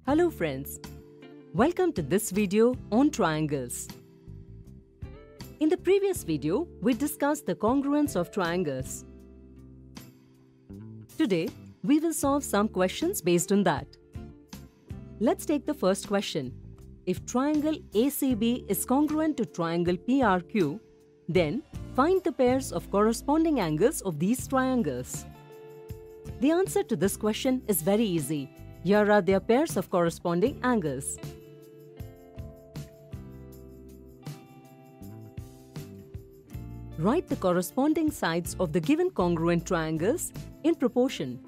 Hello friends, welcome to this video on triangles. In the previous video, we discussed the congruence of triangles. Today, we will solve some questions based on that. Let's take the first question. If triangle ACB is congruent to triangle PRQ, then find the pairs of corresponding angles of these triangles. The answer to this question is very easy. Here are their pairs of corresponding angles. Write the corresponding sides of the given congruent triangles in proportion.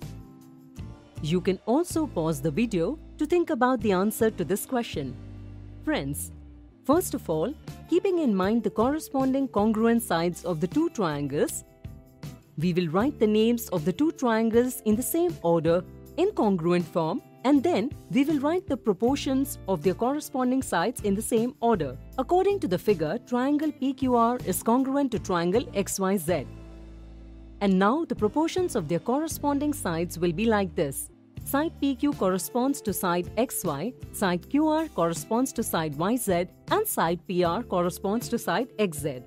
You can also pause the video to think about the answer to this question. Friends, first of all, keeping in mind the corresponding congruent sides of the two triangles, we will write the names of the two triangles in the same order in congruent form, and then we will write the proportions of their corresponding sides in the same order. According to the figure, triangle PQR is congruent to triangle XYZ. And now the proportions of their corresponding sides will be like this. Side PQ corresponds to side XY, side QR corresponds to side YZ, and side PR corresponds to side XZ.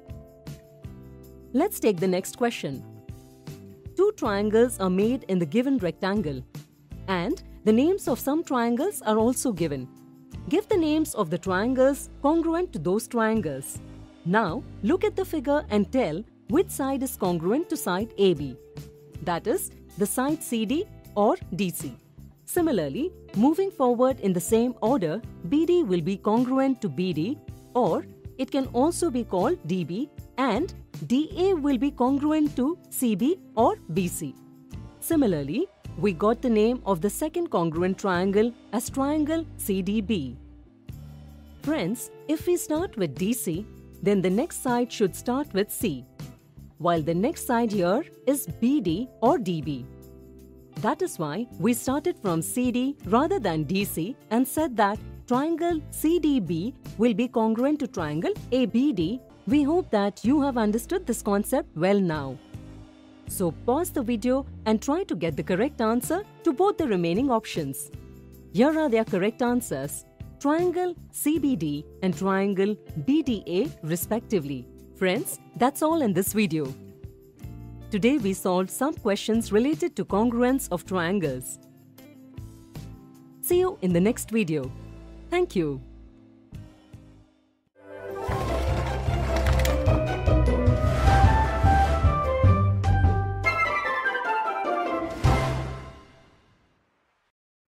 Let's take the next question. Two triangles are made in the given rectangle, and the names of some triangles are also given. Give the names of the triangles congruent to those triangles. Now, look at the figure and tell which side is congruent to side AB. That is, the side CD or DC. Similarly, moving forward in the same order, BD will be congruent to BD, or it can also be called DB, and DA will be congruent to CB or BC. Similarly, we got the name of the second congruent triangle as triangle CDB. Friends, if we start with DC, then the next side should start with C, while the next side here is BD or DB. That is why we started from CD rather than DC and said that triangle CDB will be congruent to triangle ABD. We hope that you have understood this concept well now. So pause the video and try to get the correct answer to both the remaining options. Here are their correct answers: triangle CBD and triangle BDA respectively. Friends, that's all in this video. Today we solved some questions related to congruence of triangles. See you in the next video. Thank you.